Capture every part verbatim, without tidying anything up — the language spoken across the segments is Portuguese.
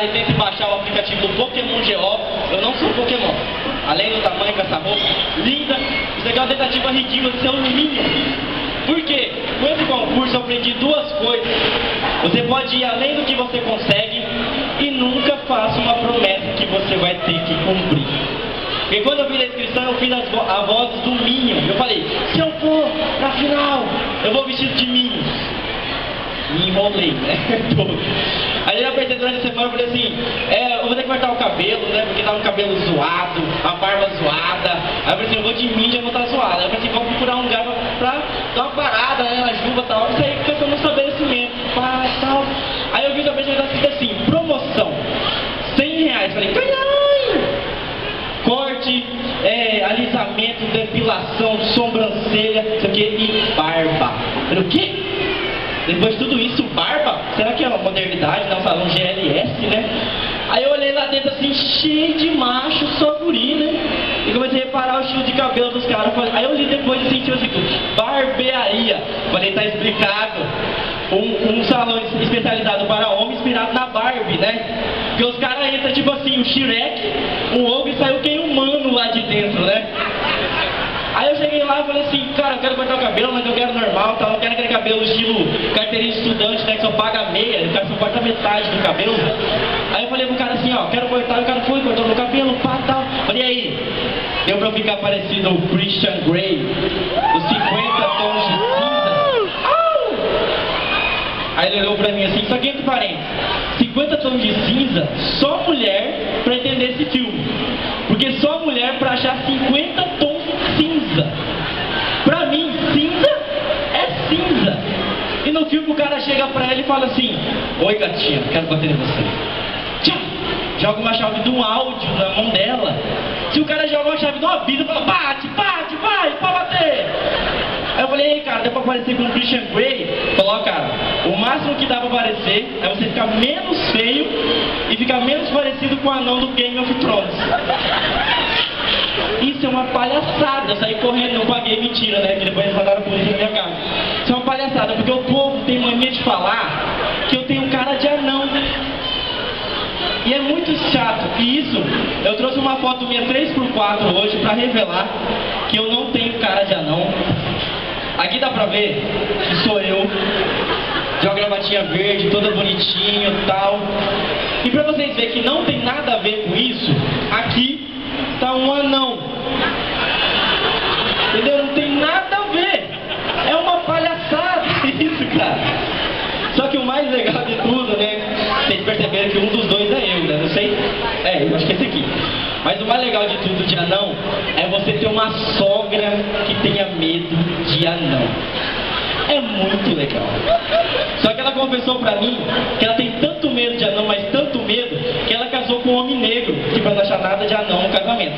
celular e tente baixar o aplicativo do Pokémon G O. Eu não sou Pokémon. Além do tamanho com essa roupa linda, isso aqui é uma tentativa ridícula de ser um Minion. Por quê? Com esse concurso eu aprendi duas coisas. Você pode ir além do que você consegue e nunca faça uma promessa que você vai ter que cumprir. Porque quando eu fiz a inscrição, eu fiz as vo a voz do Minion. Eu falei, se eu for na final, eu vou vestido de Minion. Me enrolei, né? Aí eu pensei durante a semana, eu falei assim, é, eu vou ter que cortar o cabelo, né? Porque tá um cabelo zoado, a barba zoada. Aí eu falei assim, eu vou de Minion, eu vou estar zoado. Aí eu falei assim, vou procurar um lugar pra, pra dar uma parada, né? Na chuva e tal. Isso aí fica no estabelecimento, pá, tal. Aí eu vi também que tá escrito assim, promoção, cem reais. Falei, caralho! Corte, é, alisamento, depilação, sobrancelha, isso aqui, e barba. Eu falei, o quê? Depois de tudo isso, barba? Será que é uma modernidade, não? Salão G L S, né? Aí eu olhei lá dentro assim, cheio de macho, só guri, né? E comecei a reparar o estilo de cabelo dos caras. Aí eu li depois e senti assim, barbearia. Falei, tá explicado. Um, um salão especializado para homem inspirado na Barbie, né? Porque os caras entram tipo assim, o Shrek, o ogro e saiu quem humano lá de dentro, né? Aí eu cheguei lá e falei assim, cara, eu quero cortar o cabelo, mas eu quero normal, tá? Eu quero aquele cabelo estilo carteirinha de estudante, né? Que só paga meia, o cara só corta metade do cabelo. Aí eu falei pro cara assim, ó, quero cortar, e o cara foi, cortou meu cabelo, pá, tal. Falei, aí, deu pra eu ficar parecido ao Christian Grey, os cinquenta tons de cinza. Au! Aí ele olhou pra mim assim, só que entre parênteses, cinquenta tons de cinza, só mulher pra entender esse filme. Porque só mulher pra achar cinquenta tons cinza. Pra mim, cinza é cinza. E no filme o cara chega pra ela e fala assim, oi gatinha, quero bater em você. Tchau! Joga uma chave de um áudio na mão dela. Se o cara joga uma chave de uma vida, fala, bate, bate, vai, pode bater. Aí eu falei, ei cara, dá pra aparecer com o Christian Grey? Falou, ó cara, o máximo que dá pra aparecer é você ficar menos feio e ficar menos parecido com o anão do Game of Thrones. Isso é uma palhaçada. Eu saí correndo, não paguei, mentira, né? Que depois eles mandaram a polícia na minha casa. Isso é uma palhaçada, porque o povo tem mania de falar que eu tenho cara de anão. E é muito chato. E isso, eu trouxe uma foto minha três por quatro hoje pra revelar que eu não tenho cara de anão. Aqui dá pra ver que sou eu, de uma gravatinha verde, toda bonitinho e tal. E pra vocês verem que não tem nada a ver com isso, aqui tá um anão. Entendeu? Não tem nada a ver. É uma palhaçada isso, cara. Só que o mais legal de tudo, né? Vocês perceberam que um dos dois é eu, né? Não sei. É, eu acho que é esse aqui. Mas o mais legal de tudo de anão é você ter uma sogra que tenha medo de anão. É muito legal. Só que ela confessou pra mim que ela tem tanto medo de anão, mas tanto medo, que ela casou com um homem negro, que pra não achar nada de anão no casamento.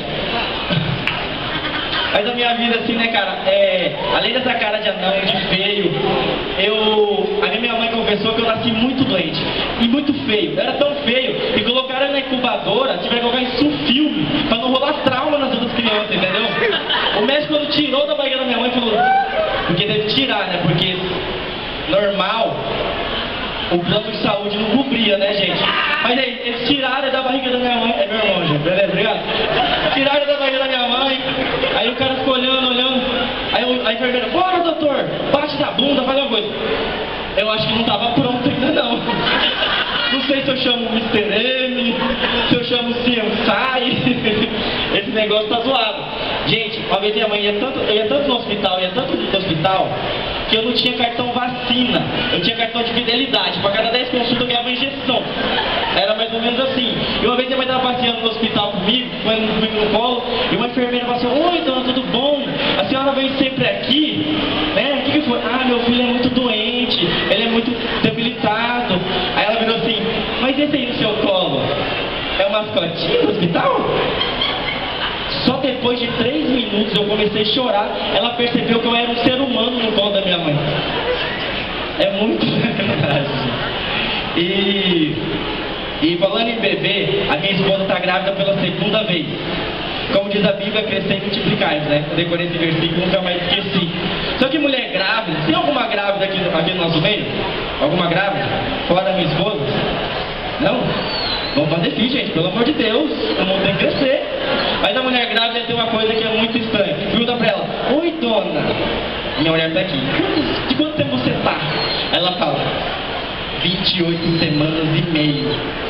Mas a minha vida assim, né, cara, é, além dessa cara de anão, de feio, eu, a minha mãe confessou que eu nasci muito doente e muito feio. Eu era tão feio que colocaram na incubadora, tiveram que colocar em sulfilme pra não rolar trauma nas outras crianças, entendeu? O médico quando tirou da barriga da minha mãe falou, porque deve tirar, né, porque normal o plano de saúde não cobria, né, gente? Mas aí, eles tiraram da barriga da minha mãe. É meu irmão, gente, beleza? Obrigado. Tiraram da barriga da minha mãe. Aí o cara ficou olhando, olhando. Aí a enfermeira, bora doutor, bate na bunda, faz uma coisa. Eu acho que não tava pronto ainda não. Não sei se eu chamo mister M, se eu chamo C M S I. Esse negócio tá zoado. Gente, uma vez minha mãe ia tanto, eu ia tanto no hospital, ia tanto no hospital, que eu não tinha cartão vacina, eu tinha cartão de fidelidade. Para cada dez consultas eu ganhava injeção. Era mais ou menos assim. E uma vez minha mãe estava passeando no hospital comigo, foi comigo no colo, e uma enfermeira falou assim, oi dona, tudo bom? A senhora vem sempre aqui? Né? O que, que foi? Ah, meu filho é muito doente, ele é muito debilitado. Aí ela virou assim, mas esse aí no seu colo é o mascotinho do hospital? Só depois de três minutos eu comecei a chorar, ela percebeu que eu era um ser humano no colo da minha mãe. É muito verdade. E, e falando em bebê, a minha esposa está grávida pela segunda vez. Como diz a Bíblia, crescer e multiplicar, né? Eu decorei esse versículo, nunca mais esqueci. Só que mulher grávida, tem alguma grávida aqui, aqui no nosso meio? Alguma grávida? Fora a minha esposa? Não? Vamos fazer filho, gente, pelo amor de Deus, o mundo tem que crescer. Mas a mulher grávida tem uma coisa que é muito estranha. Pergunta pra ela: oi, dona, minha mulher tá aqui, de quanto tempo você tá? Ela fala: vinte e oito semanas e meio.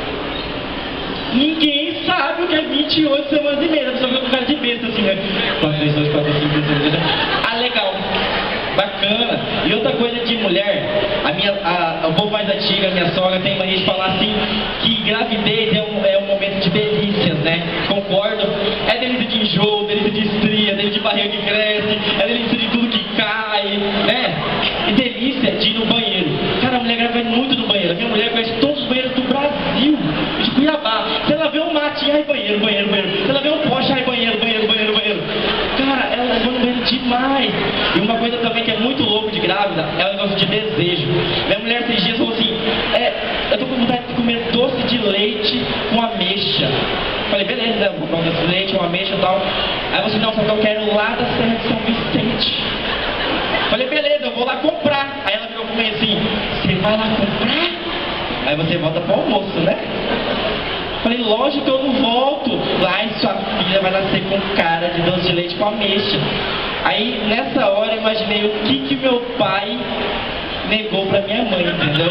Ninguém sabe o que é vinte e oito semanas e meia. A pessoa fica com cara de besta assim, né? quatro, três, dois, quatro, cinco, seis, sete, ah, legal. Bacana. E outra coisa de mulher, a minha, a, o povo mais antigo, a minha sogra tem mania de falar assim, que gravidez é um, é um momento de delícias, né? Concordo? É delícia de enjoo, delícia de estria, delícia de barriga que cresce, é delícia de tudo que cai, né? E delícia de ir no banheiro. Cara, a mulher grávida vai muito no banheiro. A minha mulher conhece todos os banheiros do Brasil, de Cuiabá. Se ela vê um matinho, ai, banheiro, banheiro, banheiro. Se ela vê um poste, ai, banheiro, banheiro, banheiro, banheiro. Cara, ela vai no banheiro demais. E uma coisa também que é muito louco de grávida é o negócio de desejo. Minha mulher esses dias falou assim: é, eu tô com vontade de comer doce de leite com ameixa. Falei: beleza, vou comer doce de leite com ameixa e tal. Aí você: não, só que eu quero lá da Serra de São Vicente. Falei: beleza, eu vou lá comprar. Aí ela virou pra mim assim: você vai lá comprar? Aí você volta pro almoço, né? Falei: lógico que eu não volto. Lá e sua filha vai nascer com cara de doce de leite com ameixa. Aí nessa hora eu imaginei o que que meu pai negou pra minha mãe, entendeu?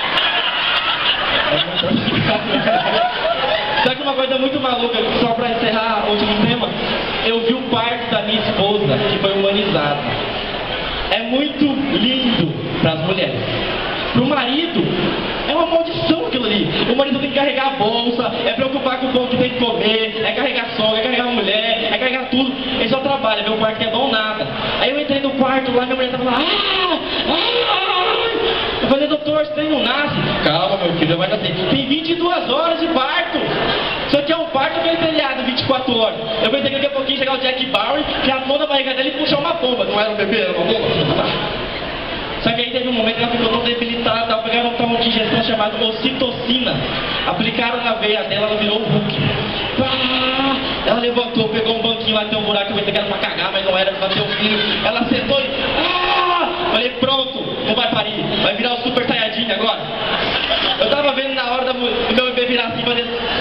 Só que uma coisa muito maluca, só pra encerrar o último tema, eu vi o parto da minha esposa, que foi humanizado. É muito lindo pras mulheres. Pro marido, é uma maldição aquilo ali. O marido tem que carregar a bolsa, é preocupar com o pão que tem que comer, é carregar sogra, é carregar mulher, é carregar tudo. Ele só trabalha, meu quarto que é bom nada. Aí eu entrei no quarto lá, minha mulher tava lá: ah, ah. Eu falei: doutor, você não nasce? Calma, meu filho, vai nascer. Tem vinte e duas horas de parto. Isso aqui é um parto que é telhado, vinte e quatro horas. Eu pensei que daqui a pouquinho chegar o Jack Bauer, que a mão da barriga dele e puxar uma bomba. Não era um bebê, era uma bomba. Só que aí teve um momento que ela ficou tão debilitada, ela pegaram um de injeção chamada ocitocina, aplicaram na veia dela, ela virou um Hulk. Pá! Ela levantou, pegou um banquinho lá, tem um buraco, eu pensei que era pra cagar, mas não era, pra ter um filho. Ela sentou e... Ah! Falei: pronto, não vai parir, vai virar o Super Saiyajin agora. Eu tava vendo na hora da, do meu bebê virar assim, fazer...